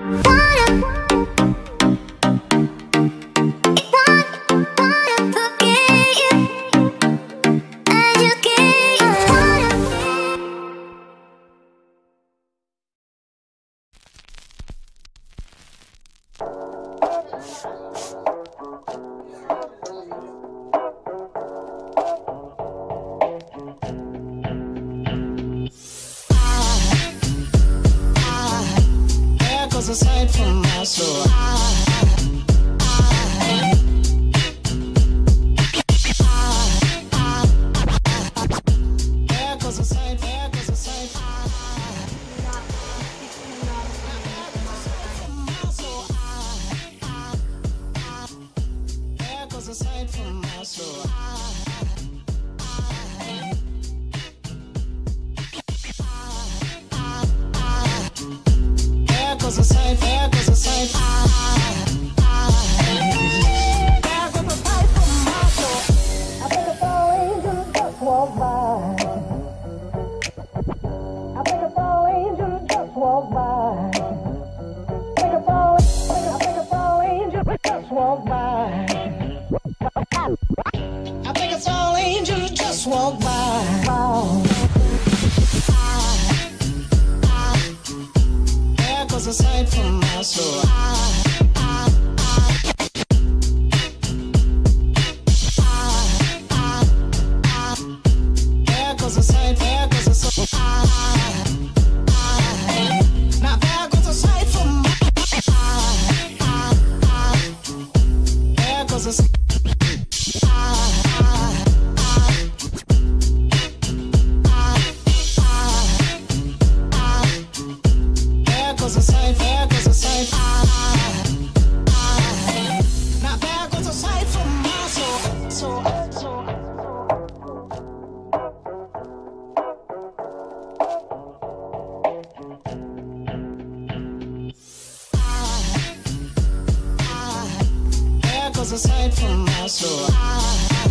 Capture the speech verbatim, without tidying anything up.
Aside from my soul, there goes a sight, there goes a sight. There goes a sight from my soul. There goes a sight, there goes a sight. There goes a sight from my soul. I think I saw angels just walk by. I think I saw angels just walk by. I think I saw, I think I saw angels just walk by. I think I saw angels just walk by. There goes a sight from my soul. There goes a sight, there goes a sight. Now there goes a sight from my there goes a sight. There goes a sight, there goes a sight. Now there goes a sight from my soul. So, so. There goes a sight from my soul.